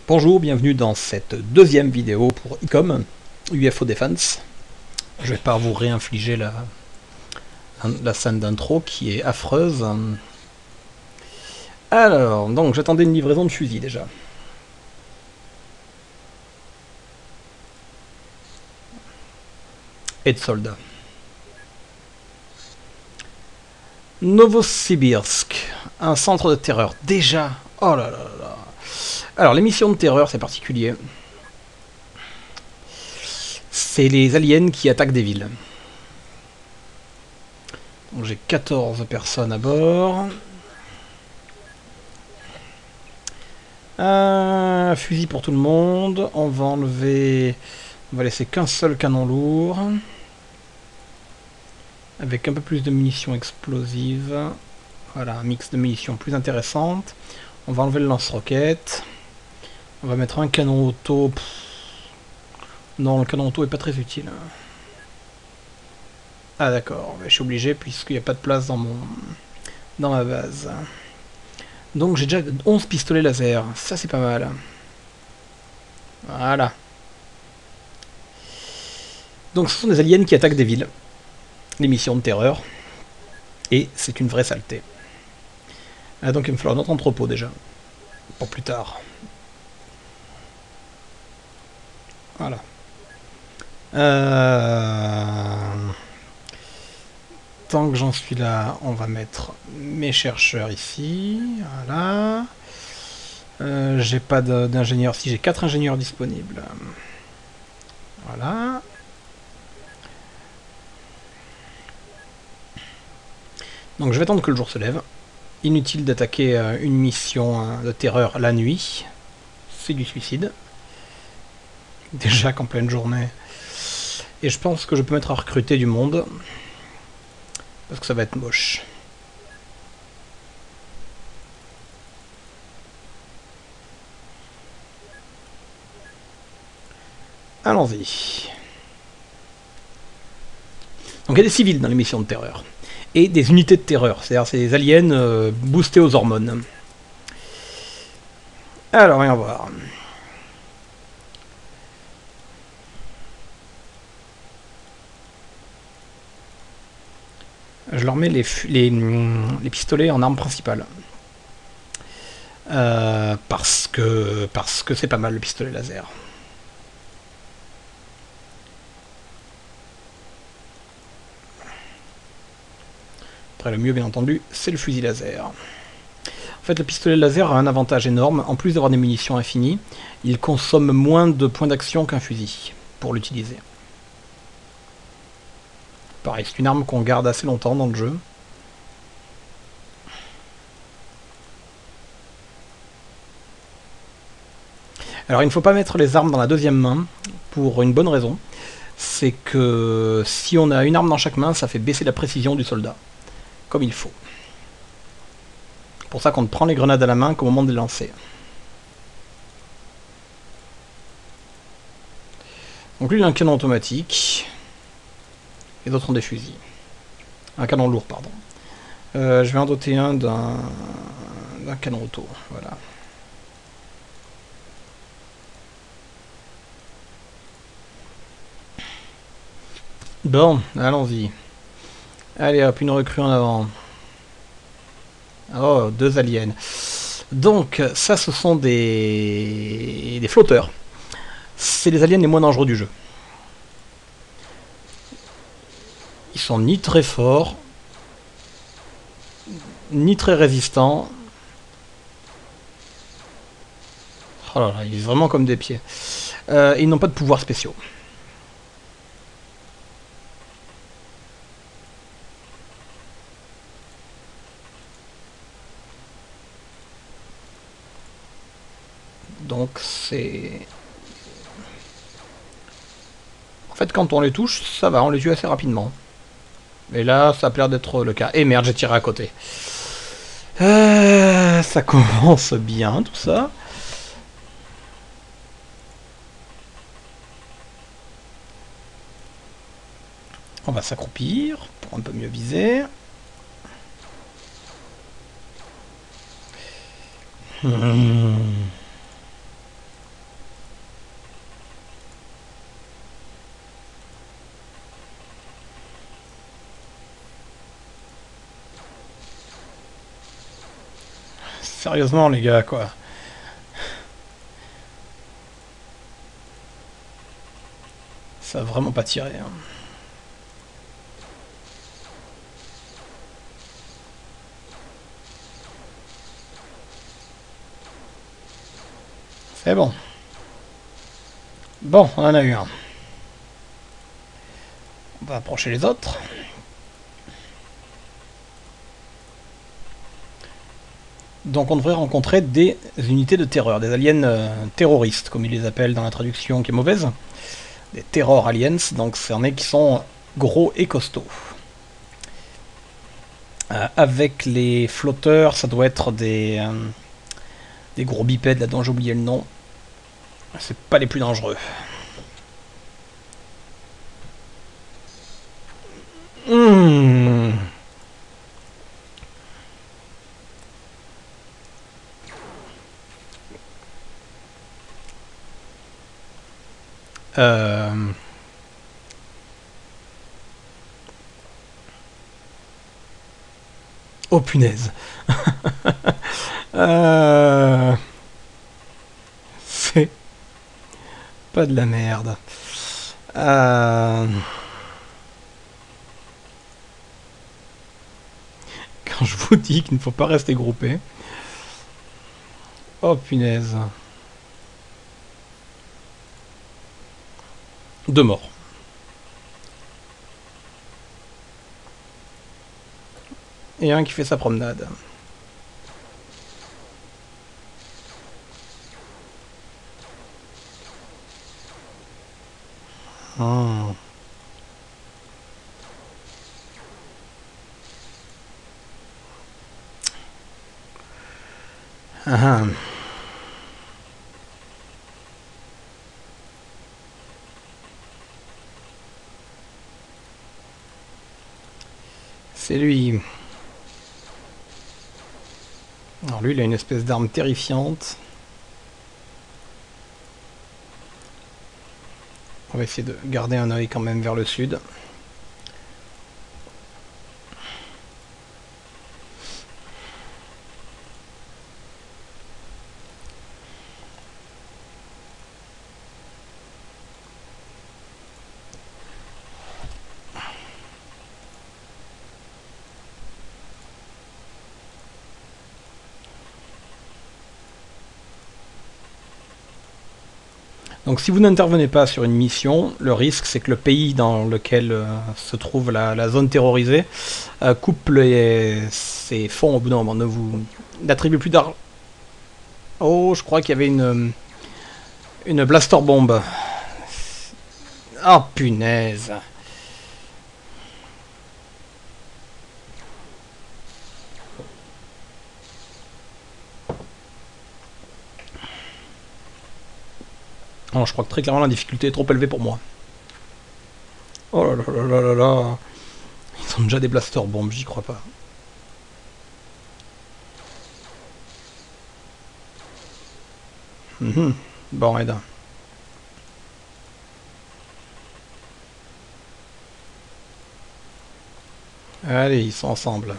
Bonjour, bienvenue dans cette deuxième vidéo pour ICOM, UFO Defense. Je vais pas vous réinfliger la scène d'intro qui est affreuse. Alors, donc j'attendais une livraison de fusil déjà. Et de soldats. Novosibirsk, un centre de terreur. Déjà. Oh là là là. Alors, les missions de terreur, c'est particulier. C'est les aliens qui attaquent des villes. Donc j'ai 14 personnes à bord. Un fusil pour tout le monde. On va enlever... On va laisser qu'un seul canon lourd. Avec un peu plus de munitions explosives. Voilà, un mix de munitions plus intéressante. On va enlever le lance-roquette. On va mettre un canon auto. Non, le canon auto est pas très utile. Ah d'accord, je suis obligé puisqu'il n'y a pas de place dans ma base. Donc j'ai déjà 11 pistolets laser. Ça c'est pas mal. Voilà. Donc ce sont des aliens qui attaquent des villes. Les missions de terreur. Et c'est une vraie saleté. Ah, donc il va me falloir notre entrepôt déjà. Pour plus tard. Voilà. Tant que j'en suis là, on va mettre mes chercheurs ici. Voilà. J'ai pas d'ingénieur. Si j'ai 4 ingénieurs disponibles. Voilà. Donc je vais attendre que le jour se lève. Inutile d'attaquer une mission de terreur la nuit. C'est du suicide. Déjà qu'en pleine journée. Et je pense que je peux mettre à recruter du monde. Parce que ça va être moche. Allons-y. Donc il y a des civils dans les missions de terreur. Et des unités de terreur. C'est-à-dire c'est des aliens boostés aux hormones. Alors, voyons voir. Je leur mets les pistolets en arme principale. Parce que c'est pas mal le pistolet laser. Après le mieux bien entendu, c'est le fusil laser. En fait le pistolet laser a un avantage énorme, en plus d'avoir des munitions infinies, il consomme moins de points d'action qu'un fusil pour l'utiliser. Pareil, c'est une arme qu'on garde assez longtemps dans le jeu. Alors il ne faut pas mettre les armes dans la deuxième main, pour une bonne raison. C'est que si on a une arme dans chaque main, ça fait baisser la précision du soldat. Comme il faut. C'est pour ça qu'on ne prend les grenades à la main qu'au moment de les lancer. Donc lui il a un canon automatique. Et d'autres ont des fusils. Un canon lourd, pardon. Je vais en doter un d'un canon auto. Voilà. Bon, allons-y. Allez hop, une recrue en avant. Oh, 2 aliens. Donc, ça ce sont des flotteurs. C'est les aliens les moins dangereux du jeu. Ils sont ni très forts, ni très résistants. Oh là là, ils sont vraiment comme des pieds. Ils n'ont pas de pouvoirs spéciaux. Donc c'est... En fait quand on les touche, ça va, on les tue assez rapidement. Et là, ça a l'air d'être le cas. Et merde, j'ai tiré à côté. Ça commence bien tout ça. On va s'accroupir pour un peu mieux viser. Sérieusement, les gars, quoi. Ça a vraiment pas tiré. Hein. C'est bon. Bon, on en a eu un. On va approcher les autres. Donc on devrait rencontrer des unités de terreur, des aliens terroristes, comme ils les appellent dans la traduction qui est mauvaise. Des terror aliens, donc c'en est qui sont gros et costauds. Avec les flotteurs, ça doit être des gros bipèdes, là dont j'ai oublié le nom. C'est pas les plus dangereux. Mmh. Oh punaise. C'est pas de la merde. Quand je vous dis qu'il ne faut pas rester groupé. Oh punaise. 2 morts. Et un qui fait sa promenade. Oh. Ah. C'est lui. Alors lui, il a une espèce d'arme terrifiante. On va essayer de garder un œil quand même vers le sud. Donc si vous n'intervenez pas sur une mission, le risque c'est que le pays dans lequel se trouve la zone terrorisée coupe ses fonds au bout d'un moment, ne vous n'attribue plus d'argent. Oh, je crois qu'il y avait une blaster bombe. Ah, punaise. Oh, je crois que très clairement la difficulté est trop élevée pour moi. Oh là là là là là là. Ils ont déjà des blaster bombes, j'y crois pas. Bon, aide. Allez, ils sont ensemble.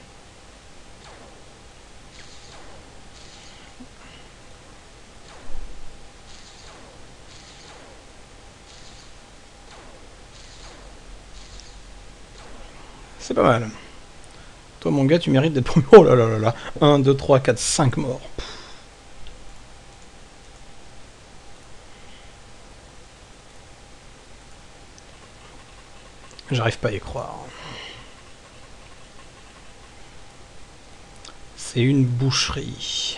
C'est pas mal. Toi, mon gars, tu mérites d'être premier. Oh là là là là. 1, 2, 3, 4, 5 morts. J'arrive pas à y croire. C'est une boucherie.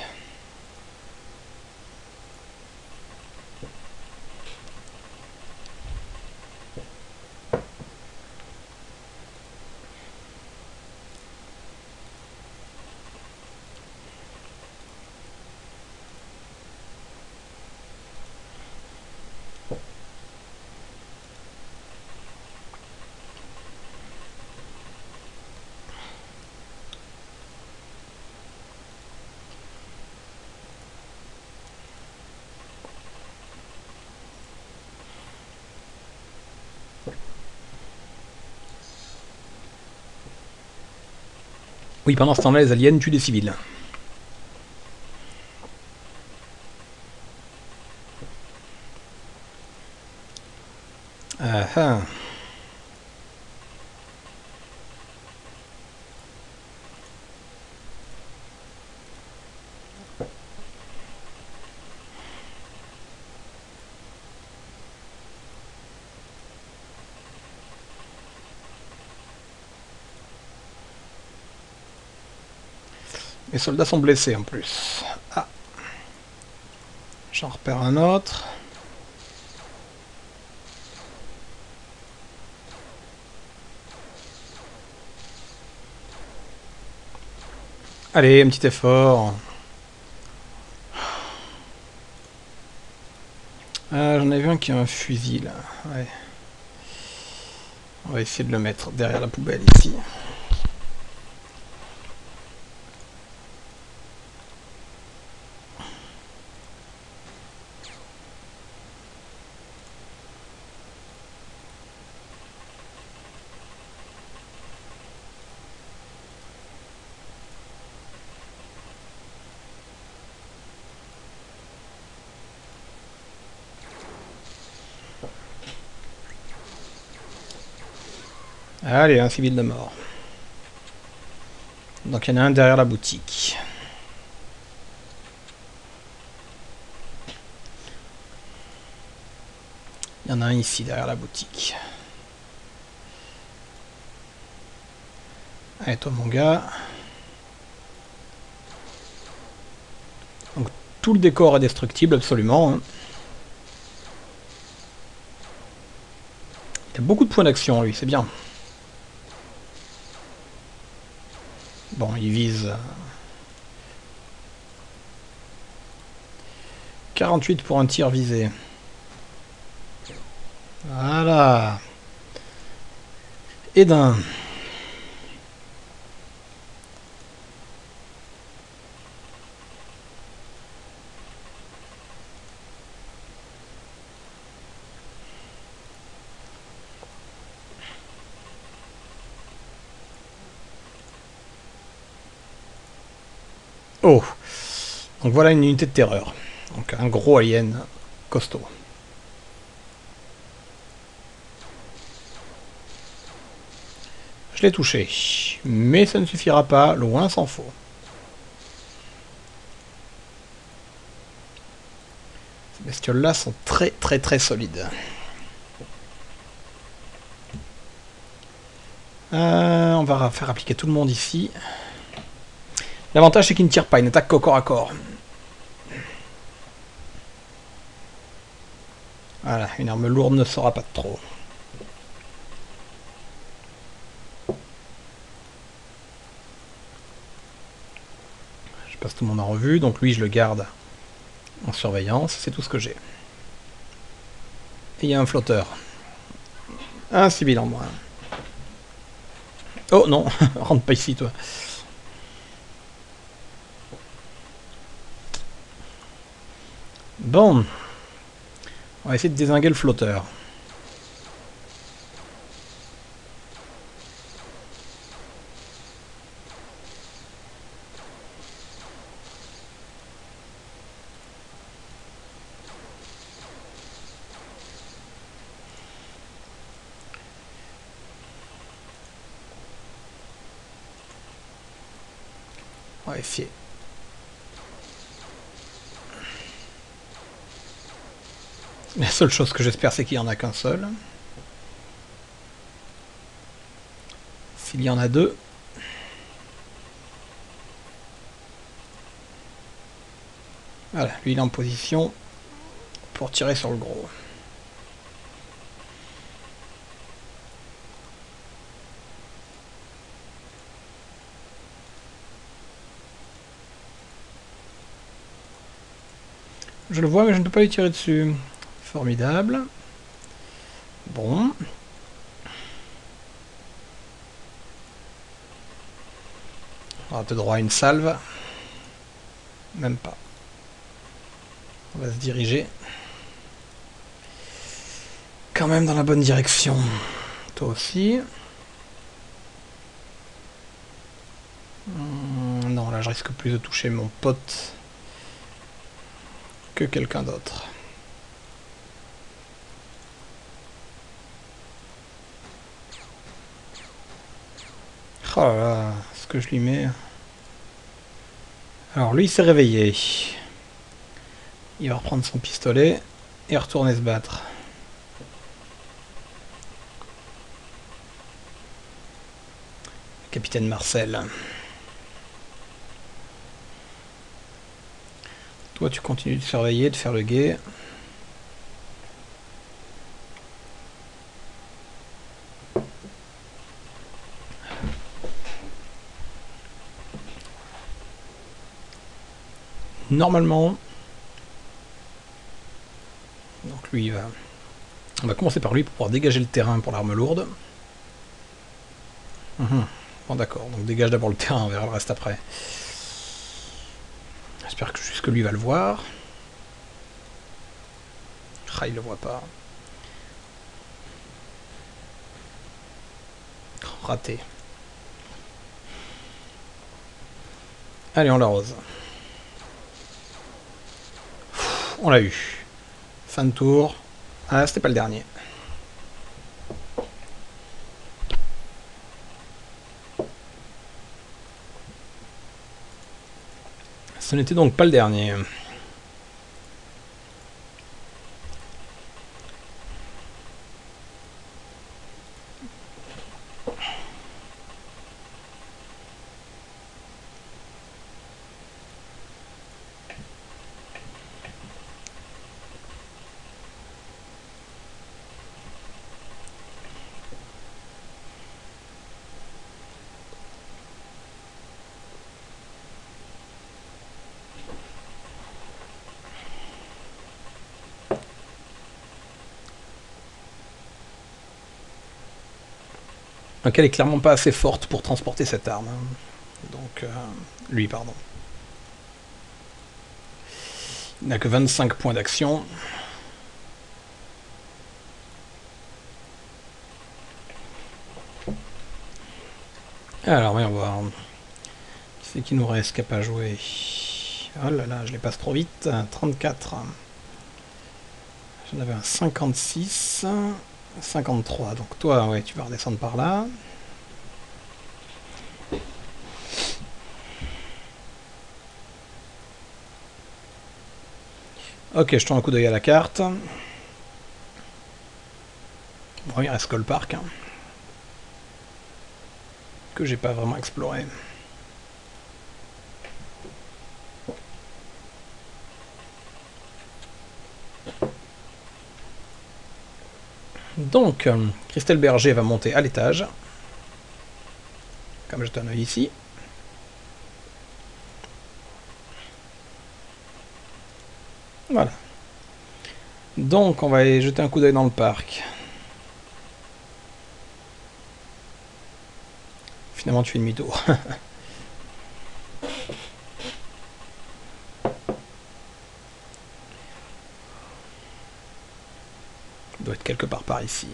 Oui, pendant ce temps-là, les aliens tuent des civils. ah. Les soldats sont blessés en plus. Ah. J'en repère un autre. Allez, un petit effort. Ah, j'en ai vu un qui a un fusil là. Ouais. On va essayer de le mettre derrière la poubelle ici. Allez, un civil de mort. Donc il y en a un derrière la boutique. Il y en a un ici derrière la boutique. Allez toi mon gars. Donc tout le décor est destructible absolument. Hein. Il y a beaucoup de points d'action lui, c'est bien. Bon, il vise 48 pour un tir visé. Voilà. Et d'un. Oh. Donc voilà une unité de terreur. Donc un gros alien costaud. Je l'ai touché. Mais ça ne suffira pas, loin s'en faut. Ces bestioles-là sont très très très solides. On va faire appliquer tout le monde ici. L'avantage c'est qu'il ne tire pas, il n'attaque qu'au corps à corps. Voilà, une arme lourde ne sera pas de trop. Je passe tout le monde en revue, donc lui je le garde en surveillance, c'est tout ce que j'ai. Et il y a un flotteur. Un civil en moins. Oh non, rentre pas ici toi. Bon. On va essayer de dézinguer le flotteur. On va essayer. La seule chose que j'espère, c'est qu'il n'y en a qu'un seul. S'il y en a deux... Voilà, lui il est en position pour tirer sur le gros. Je le vois, mais je ne peux pas lui tirer dessus. Formidable. Bon. On aura peut-être droit à une salve. Même pas. On va se diriger. Quand même dans la bonne direction. Toi aussi. Non, là je risque plus de toucher mon pote que quelqu'un d'autre. Oh là là, ce que je lui mets. Alors lui il s'est réveillé. Il va reprendre son pistolet et retourner se battre. Capitaine Marcel. Toi tu continues de surveiller, de faire le guet. Normalement, donc lui il va... On va commencer par lui pour pouvoir dégager le terrain pour l'arme lourde. Bon d'accord, donc dégage d'abord le terrain, on verra le reste après. J'espère que juste que lui va le voir. Ah, il le voit pas. Oh, raté. Allez, on l'arrose. On l'a eu. Fin de tour. Ah, c'était pas le dernier. Ce n'était donc pas le dernier. Donc elle est clairement pas assez forte pour transporter cette arme. Donc, lui, pardon. Il n'a que 25 points d'action. Alors, voyons voir. Qui c'est qui nous reste, qui n'a pas joué? Oh là là, je les passe trop vite. 34. J'en avais un 56. 53. Donc toi, ouais, tu vas redescendre par là. Ok, je tourne un coup d'œil à la carte. Bon, il reste Cole Park. Que j'ai pas vraiment exploré. Donc, Christelle Berger va monter à l'étage. Comme je un œil ici. Voilà. Donc, on va aller jeter un coup d'œil dans le parc. Finalement, tu fais demi-tour. Il doit être quelque part par ici.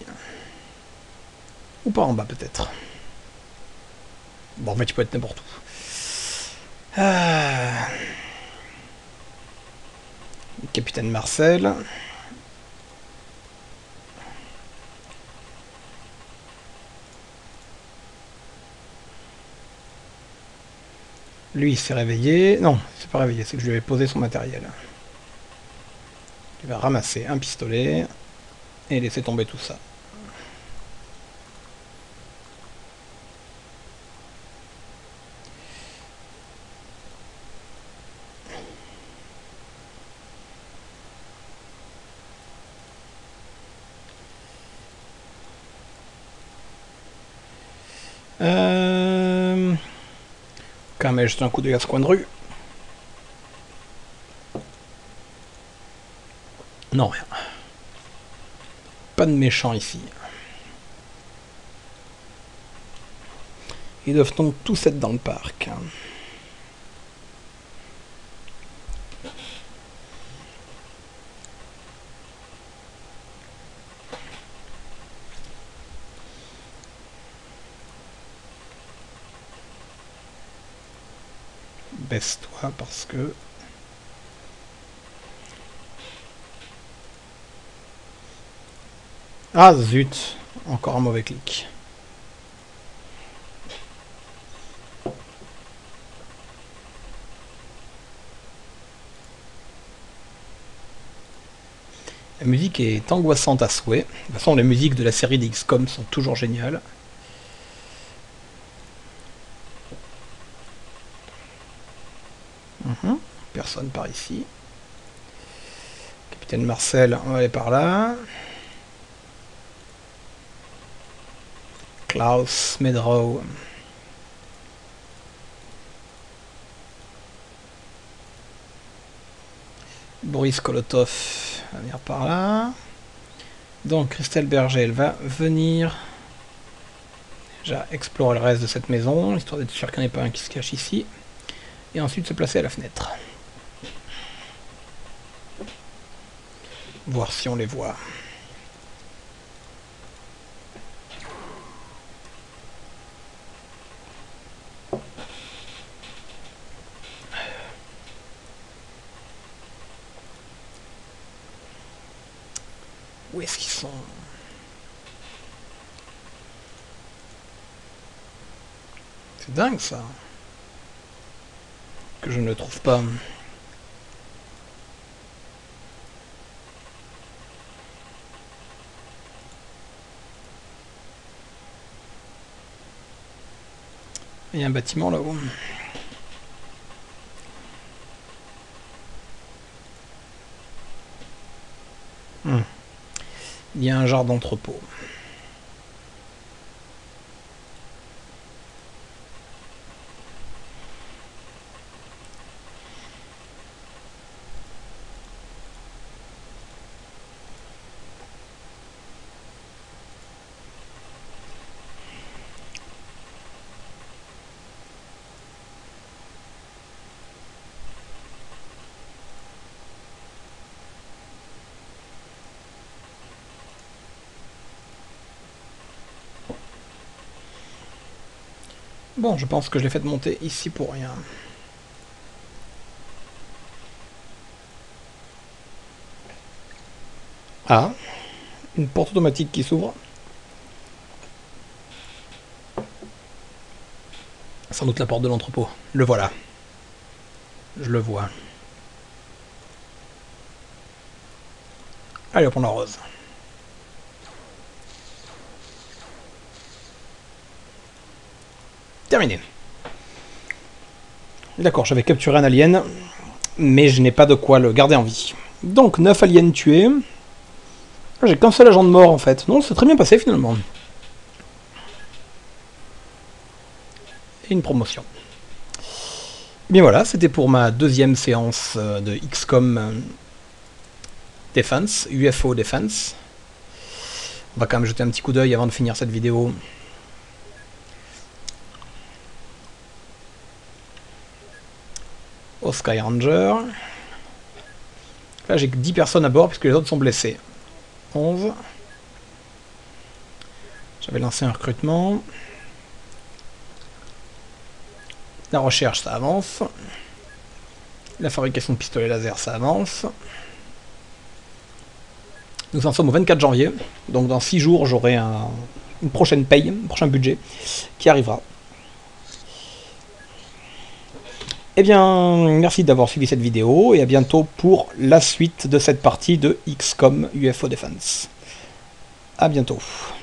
Ou par en bas, peut-être. Bon, mais tu peux être n'importe où. Ah. Capitaine Marcel. Lui, il s'est réveillé. Non, il s'est pas réveillé, c'est que je lui avais posé son matériel. Il va ramasser un pistolet et laisser tomber tout ça. Quand même, juste un coup d'œil à ce coin de rue. Non, rien. Pas de méchants ici. Ils doivent donc tous être dans le parc. Baisse-toi parce que... Ah zut! Encore un mauvais clic. La musique est angoissante à souhait. De toute façon, les musiques de la série des XCOM sont toujours géniales. Personne par ici. Capitaine Marcel, on va aller par là. Klaus Medrow. Boris Kolotov va venir par là. Donc Christelle Berger, elle va venir déjà explorer le reste de cette maison, histoire d'être sûr qu'il n'y en ait pas un qui se cache ici. Et ensuite se placer à la fenêtre. Voir si on les voit. Où est-ce qu'ils sont? C'est dingue ça. Que je ne le trouve pas. Il y a un bâtiment là-haut. Il y a un genre d'entrepôt. Bon, je pense que je l'ai fait monter ici pour rien. Ah, une porte automatique qui s'ouvre. Sans doute la porte de l'entrepôt. Le voilà. Je le vois. Allez, hop, on arrose. Terminé. D'accord, j'avais capturé un alien, mais je n'ai pas de quoi le garder en vie. Donc, 9 aliens tués. J'ai qu'un seul agent de mort, en fait. Non, c'est très bien passé, finalement. Et une promotion. Et bien voilà, c'était pour ma deuxième séance de XCOM Defense, UFO Defense. On va quand même jeter un petit coup d'œil avant de finir cette vidéo. Au Sky Ranger. Là j'ai que 10 personnes à bord puisque les autres sont blessés. 11. J'avais lancé un recrutement. La recherche ça avance. La fabrication de pistolets laser ça avance. Nous en sommes au 24 janvier. Donc dans 6 jours j'aurai une prochaine paye, un prochain budget qui arrivera. Eh bien, merci d'avoir suivi cette vidéo et à bientôt pour la suite de cette partie de XCOM UFO Defense. À bientôt.